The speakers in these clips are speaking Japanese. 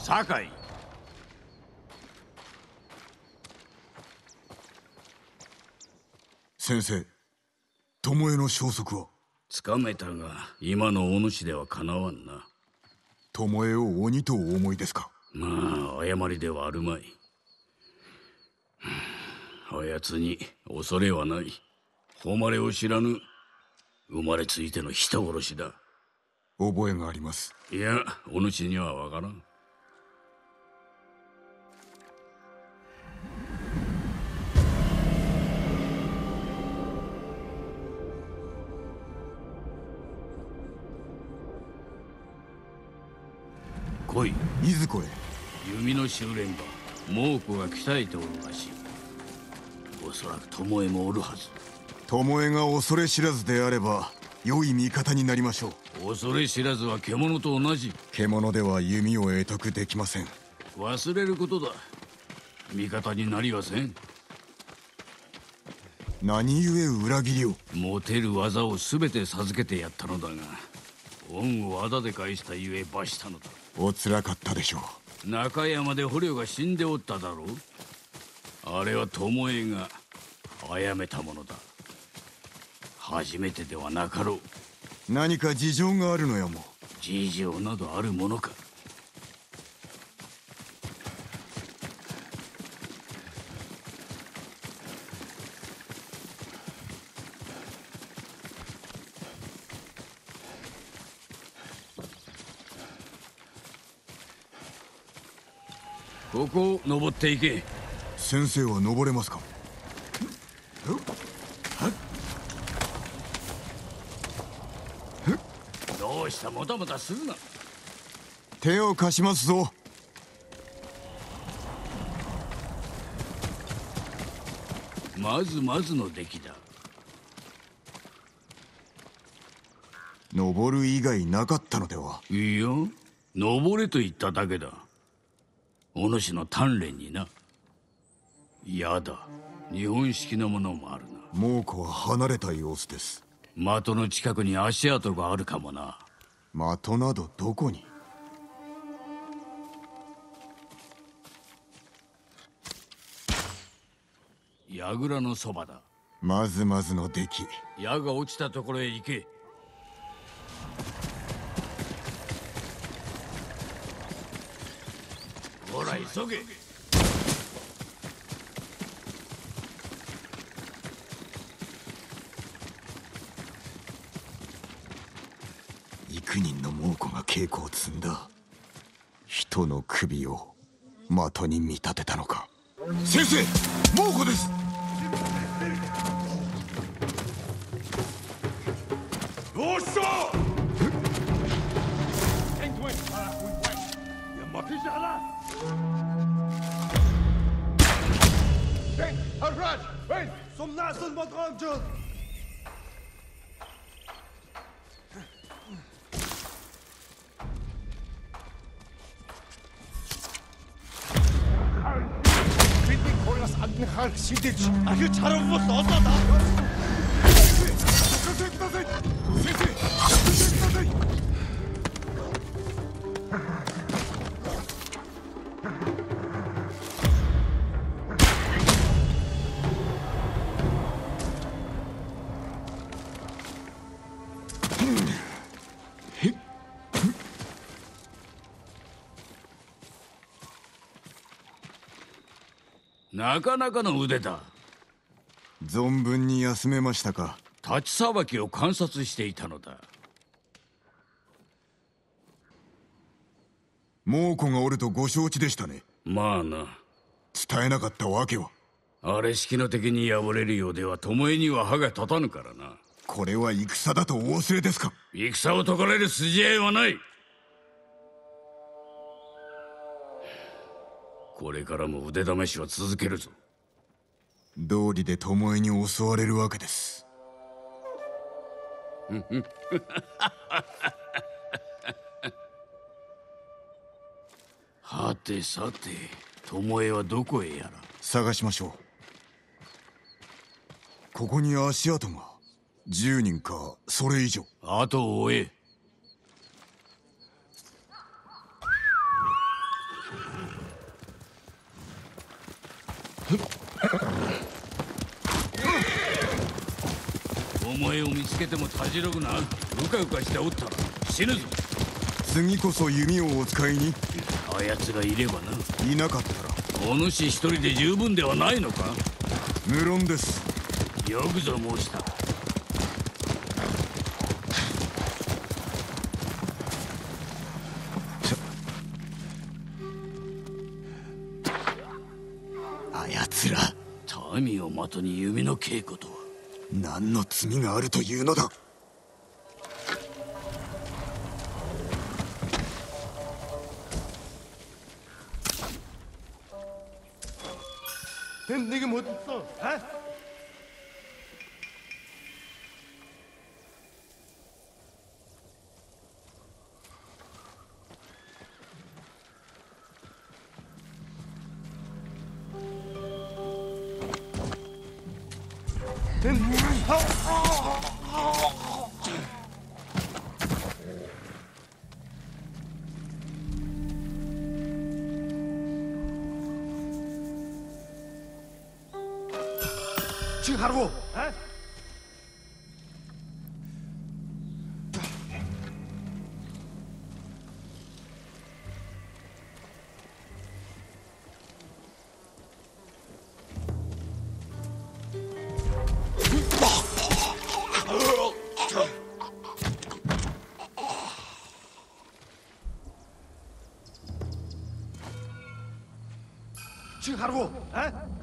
酒井。 先生、巴の消息は？ つかめたが、今のお主ではかなわんな。 巴を鬼とお思いですか？ まあ、誤りではあるまい。あやつに恐れはない。誉れを知らぬ生まれついての人殺しだ。 覚えがあります。 いや、お主にはわからん。来い。 いずこへ？ 弓の修練場、猛虎が鍛えておるらしい。おそらく巴もおるはず。 巴が恐れ知らずであれば良い味方になりましょう。 恐れ知らずは獣と同じ。 獣では弓を得得できません。 忘れることだ。味方になりはせん。 何故裏切りを？ 持てる技を全て授けてやったのだが、恩を仇で返したゆえ罰したのだ。 おつらかったでしょう。中山で捕虜が死んでおっただろう。あれは巴が殺めたものだ。初めてではなかろう。何か事情があるのやも。 事情などあるものか。ここを登っていけ。 先生は登れますか？ どうしたもたもたするな。 手を貸しますぞ。 まずまずの出来だ。 登る以外なかったのでは？ いや、登れと言っただけだ。お主の鍛錬にな。やだ、日本式のものもあるな。 猛虎は離れた様子です。 的の近くに足跡があるかもな。 的などどこに？ 櫓のそばだ。 まずまずの出来。 矢が落ちたところへ行け。ほら急げ。 幾人の猛虎が稽古を積んだ。人の首を的に見立てたのか。先生、猛虎です。 よっしゃ الراج وين؟ صمنا المدرج. бидний коорнаас адны хаалт шидэж ахиж харамбал олоо да. なかなかの腕だ。 存分に休めましたか？ 立ちさばきを観察していたのだ。 猛虎がおるとご承知でしたね。 まあな。 伝えなかったわけは？ あれ式の敵に敗れるようでは巴には歯が立たぬからな。 これは戦だとお忘れですか？ 戦を解かれる筋合いはない。これからも腕試しは続けるぞ。 道理で巴に襲われるわけです。 はてさて、巴はどこへやら。 探しましょう。ここに足跡が10人かそれ以上。 後を追え。 お前を見つけてもたじろぐな。うかうかしておったら死ぬぞ。 次こそ弓をお使いに。 あやつがいればな。 いなかったらお主一人で十分ではないのか。 無論です。 よくぞ申した。 あやつら民を的に弓の稽古とは。 何の罪があるというのだ。 넌 네가 뭐 했어? 아? 지금 하라고. 어? 지금 하라고. 어?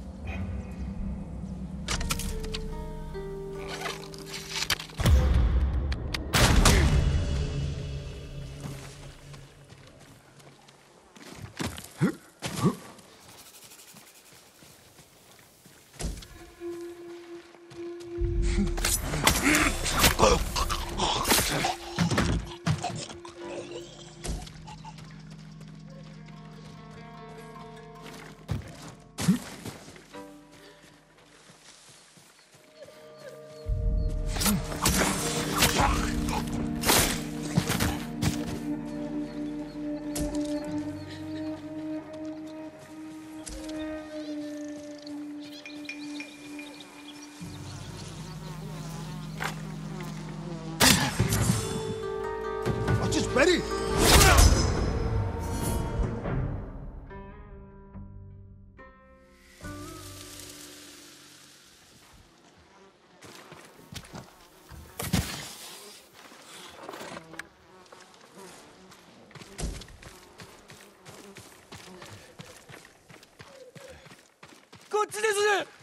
Ready? こっちです。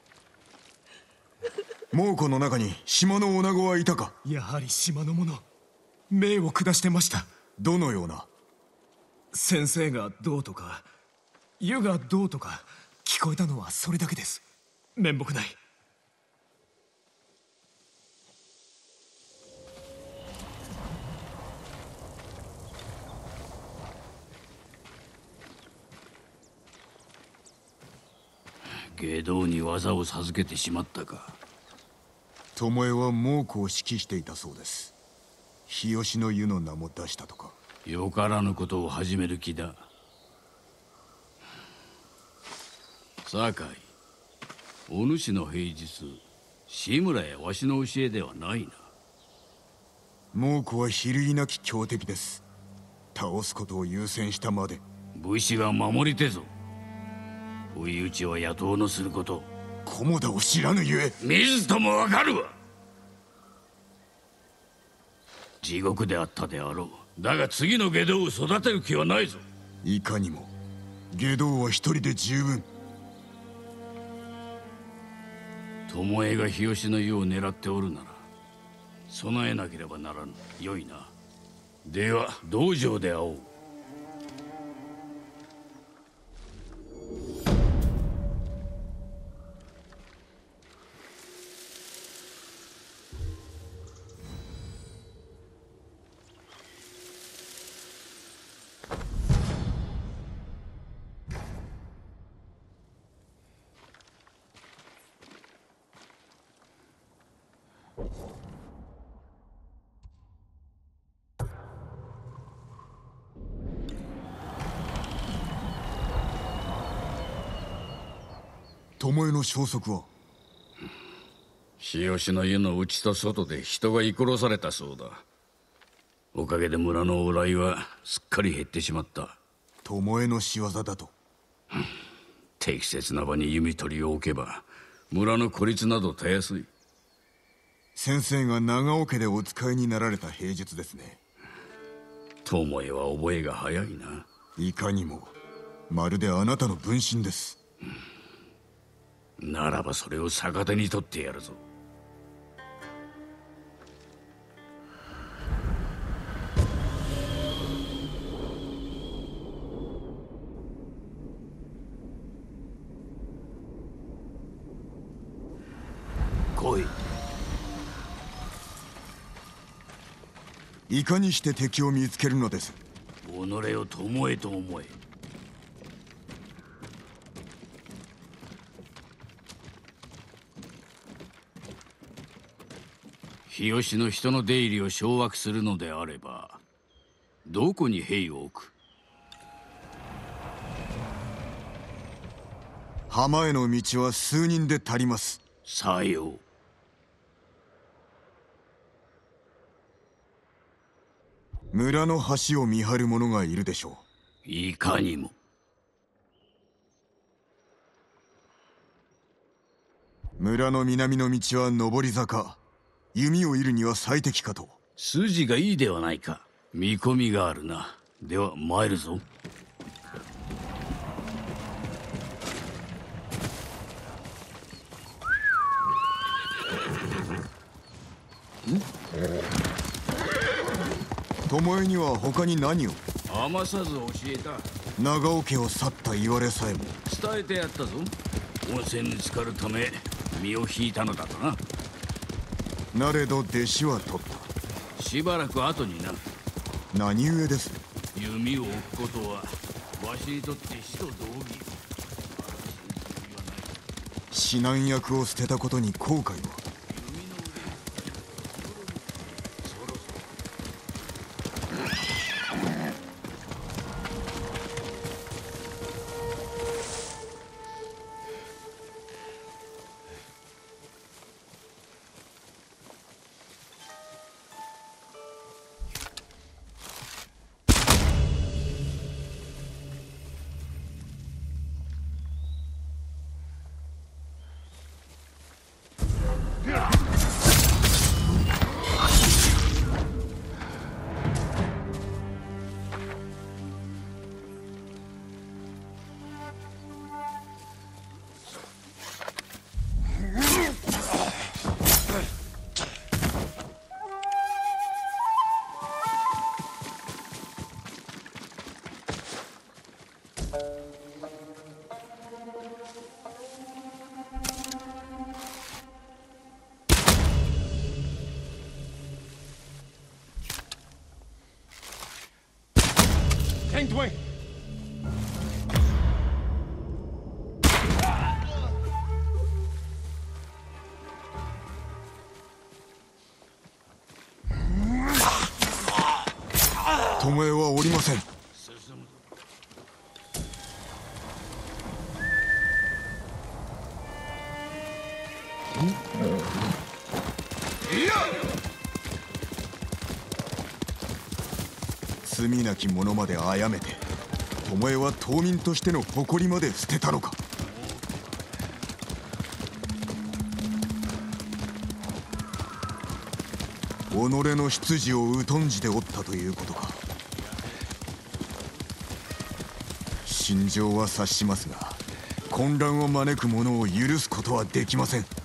猛虎の中に島の女子はいたか。 やはり島の者、命を下してました。 どのような。 先生がどうとか湯がどうとか聞こえたのはそれだけです。面目ない。 外道に技を授けてしまったか。 巴は猛虎を指揮していたそうです。日吉の湯の名も出したとか。 よからぬことを始める気だ。酒井、お主の平日志村やわしの教えではないな。 猛虎は比類なき強敵です。倒すことを優先したまで。 武士が守り手ぞ。追い打ちは野党のすること。 菰田を知らぬゆえ。 見ずともわかるわ。地獄であったであろう。だが次の外道を育てる気はないぞ。 いかにも。外道は一人で十分。 巴が日吉の湯を狙っておるなら備えなければならぬ。よいな。では道場で会おう。 巴の消息は？ 日吉の家の内と外で人が居殺されたそうだ。おかげで村の往来はすっかり減ってしまった。 巴の仕業だと？ 適切な場に弓取りを置けば村の孤立などたやすい。 先生が長尾家でお使いになられた兵術ですね。 巴は覚えが早いな。 いかにもまるであなたの分身です。 ならばそれを逆手に取ってやるぞ。来い。 いかにして敵を見つけるのです？ 己を巴と思え。日吉の人の出入りを掌握するのであればどこに兵を置く？ 浜への道は数人で足ります。 さよう。 村の橋を見張る者がいるでしょう。いかにも。 村の南の道は上り坂。弓を射るには最適かと。 筋がいいではないか。見込みがあるな。では参るぞ。 巴には他に何を？ 余さず教えた。 長尾家を去った言われさえも伝えてやったぞ。温泉に浸かるため身を引いたのだとな。 なれど弟子は取った。 しばらく後にな。 何故です？ 弓を置くことはわしにとって死と同義。 指南役を捨てたことに後悔は？ Twain. 巴はおりません。罪なき者まで殺めて、巴は島民としての誇りまで捨てたのか。己の出自を疎んじておったということか。心情は察しますが、混乱を招く者を許すことはできません。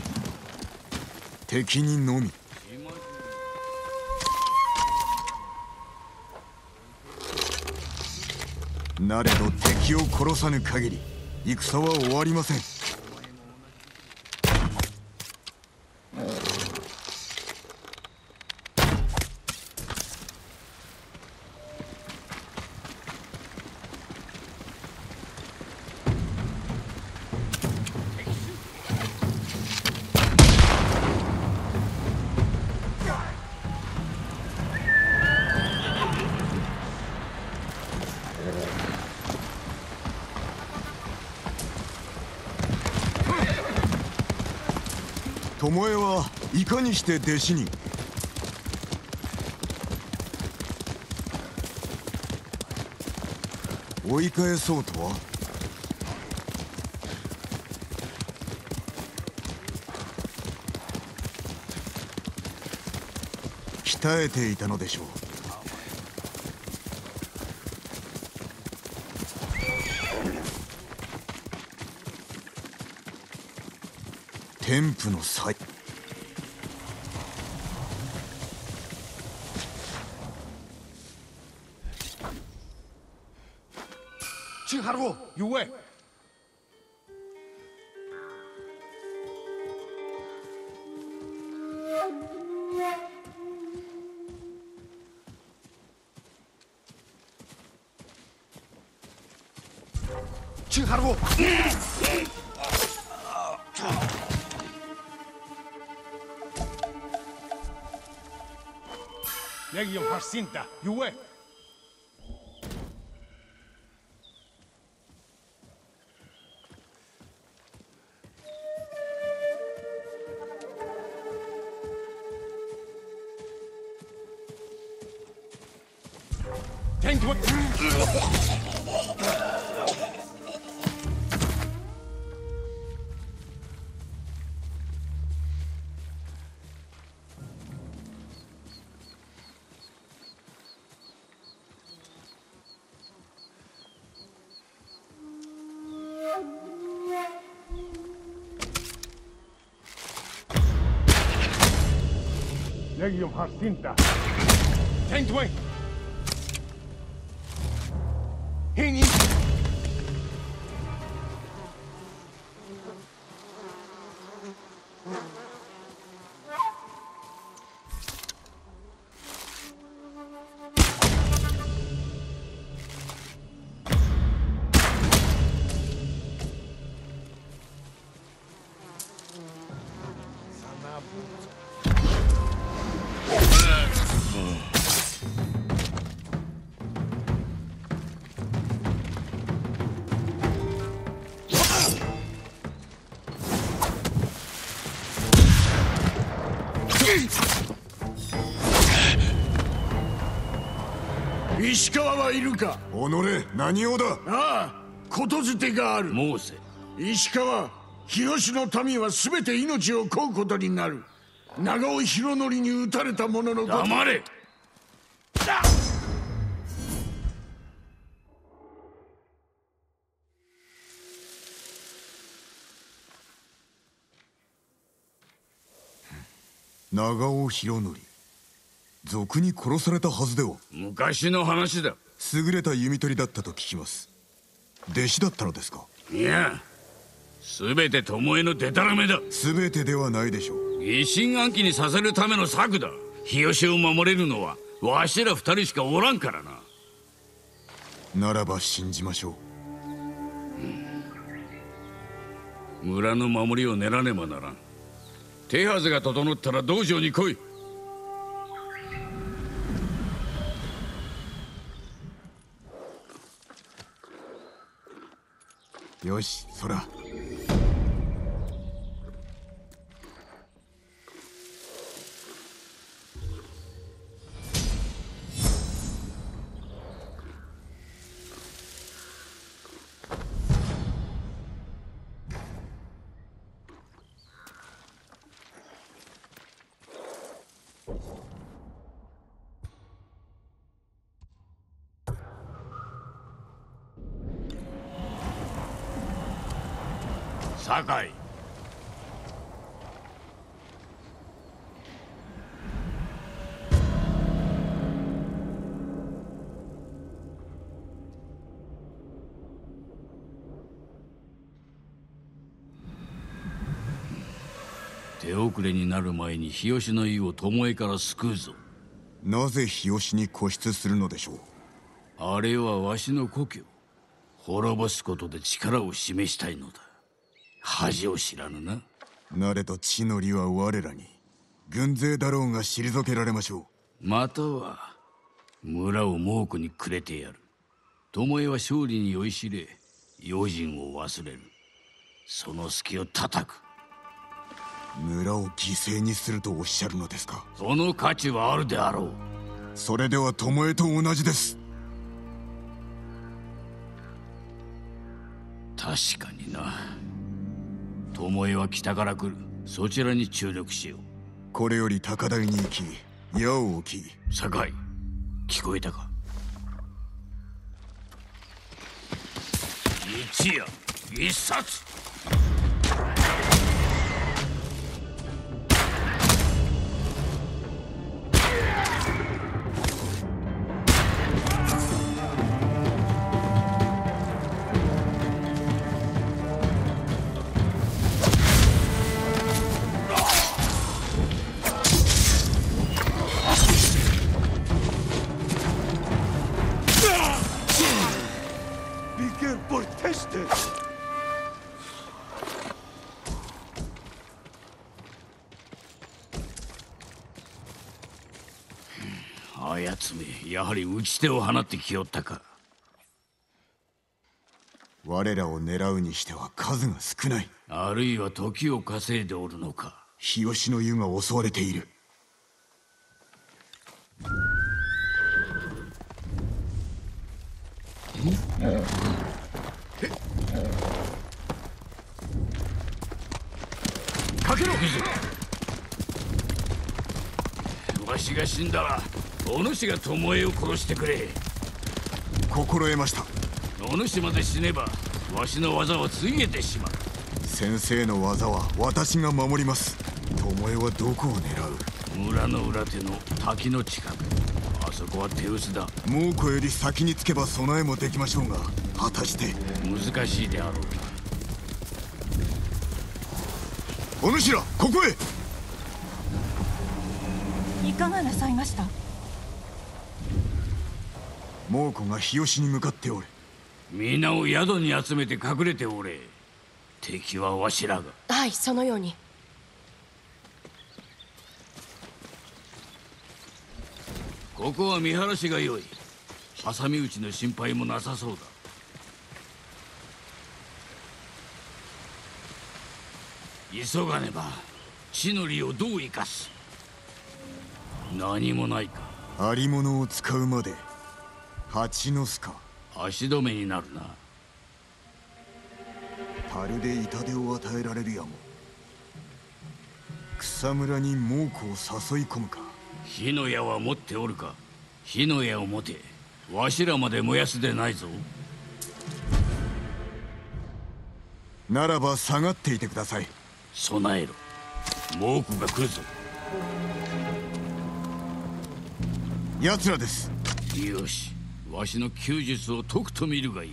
敵にのみ。なれど敵を殺さぬ限り戦は終わりません。 巴はいかにして弟子に？追い返そうとは？鍛えていたのでしょう。天賦の才。 칭하라고 유해. 칭하라고. 내가 좀 할신다 유해. 탱크. 내가 좀 할신다. 탱크. 행이. 石川はいるか？ 己、何用だ？ ああ、ことづてがある。申せ。石川、日吉の民は全て命を乞うことになる。長尾博則に討たれた者のこと。黙れ。 長尾博則、賊に殺されたはずでは？ 昔の話だ。 優れた弓取りだったと聞きます。弟子だったのですか？ いや、全て巴のデタラメだ。 全てではないでしょう。 疑心暗鬼にさせるための策だ。日吉を守れるのはわしら二人しかおらんからな。 ならば信じましょう。村の守りを練らねばならん。手はずが整ったら道場に来い。 よし、そら。 酒井。手遅れになる前に日吉の意を巴から救うぞ。 なぜ日吉に固執するのでしょう？ あれはわしの故郷。滅ぼすことで力を示したいのだ。恥を知らぬな。 なれど地の利は我らに。軍勢だろうが退けられましょう。または村を猛虎にくれてやる。巴は勝利に酔いしれ、用心を忘れる。その隙を叩く。 村を犠牲にするとおっしゃるのですか？ その価値はあるであろう。 それでは巴と同じです。 確かにな。巴は北から来る。そちらに注力しよう。 これより高台に行き矢を置き。 酒井、聞こえたか？一夜一冊。あやつめ、やはり打ち手を放ってきよったか。 我らを狙うにしては数が少ない。 あるいは時を稼いでおるのか。 日吉の湯が襲われている。 かけろ。わしが死んだらお主が巴を殺してくれ。 心得ました。 お主まで死ねばわしの技はついえてしまう。 先生の技は私が守ります。巴はどこを狙う？ 村の裏手の滝の近く。あそこは手薄だ。 猛虎より先につけば備えもできましょうが、果たして。 難しいであろうな。 お主らここへ。 いかがなさいました？ 猛虎が日吉に向かっておる。 皆を宿に集めて隠れておれ。敵はわしらが。 はい、そのように。 ここは見晴らしが良い。挟み撃ちの心配もなさそうだ。急がねば。地の利をどう生かす？何もないか。 ありものを使うまで蜂の巣か。 足止めになるな。 樽で痛手を与えられるやも。草むらに猛虎を誘い込むか。 火の矢は持っておるか？火の矢を持て。わしらまで燃やすでないぞ。 ならば下がっていてください。 備えろ。猛虎が来るぞ。 奴らです。 よし、わしの弓術を解くと見るがいい。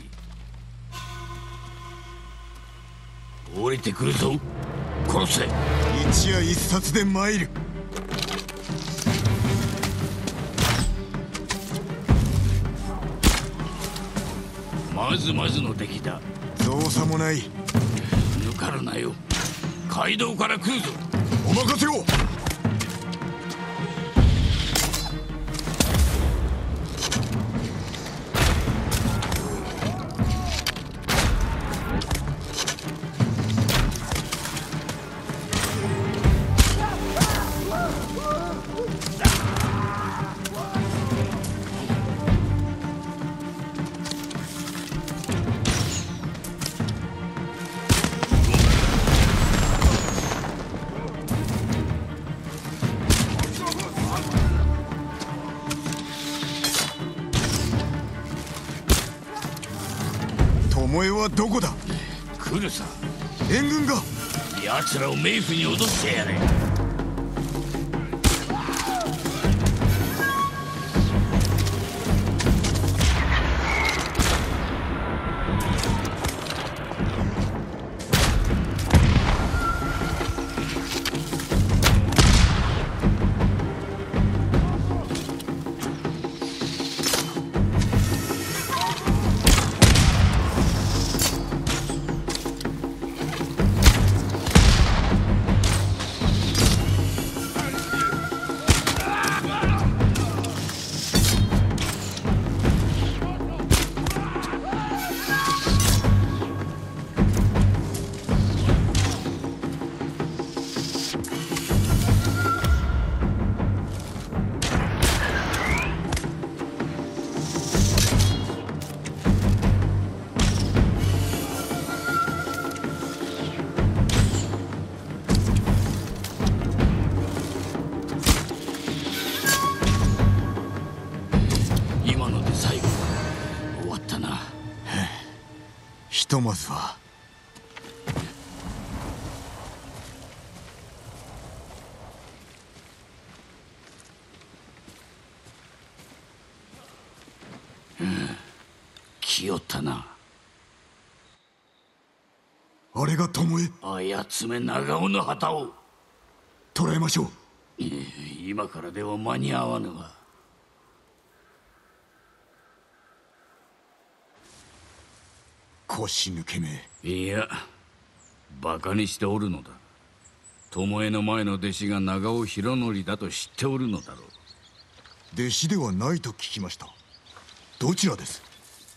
降りてくるぞ。殺せ。 一夜一冊で参る。 まずまずの出来だ。 造作もない。 抜かるなよ。街道から来るぞ。 お任せを。巴はどこだ？ 来るさ。 援軍が。 奴らを冥府に脅してやれ。 とまずは来よったな。 あれが巴。 あやつめ長尾の旗を捕らえましょう。 今からでは間に合わぬわ。 腰抜けめ。 いや、バカにしておるのだ。巴の前の弟子が長尾博則だと知っておるのだろう。 弟子ではないと聞きました。どちらです？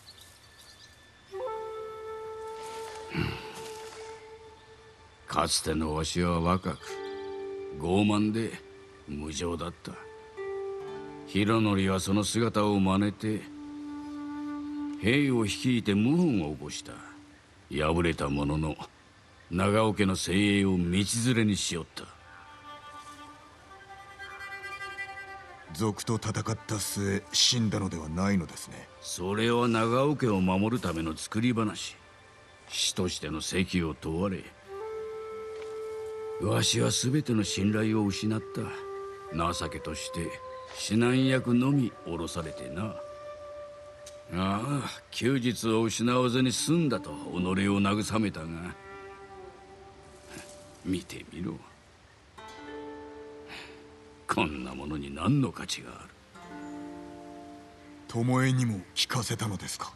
かつてのわしは若く傲慢で無情だった。博則はその姿を真似て兵を率いて謀反を起こした。敗れたものの長尾家の精鋭を道連れにしよった。 賊と戦った末死んだのではないのですね。 それは長尾家を守るための作り話。師としての責を問われ、わしは全ての信頼を失った。情けとして指南役のみ降ろされてな。ああ、休日を失わずに済んだと己を慰めたが、見てみろ。こんなものに何の価値がある。 巴にも聞かせたのですか？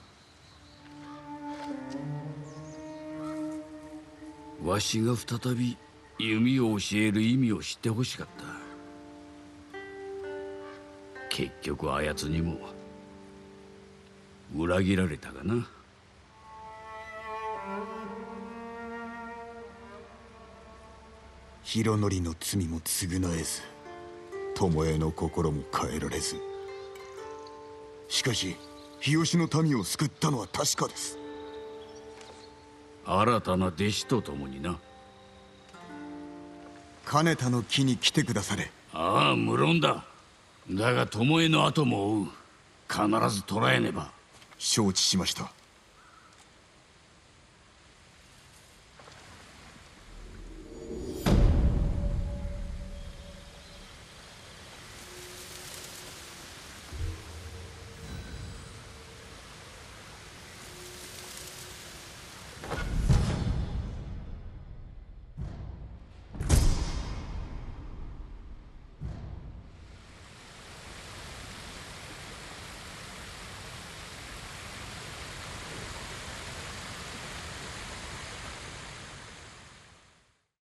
わしが再び弓を教える意味を知ってほしかった。結局あやつにも裏切られたがな。 博則の罪も償えず、巴の心も変えられず。しかし日吉の民を救ったのは確かです。 新たな弟子と共にな。 金田の木に来てくだされ。 ああ、無論だ。だが巴の後も追う。必ず捕らえねば。 承知しました。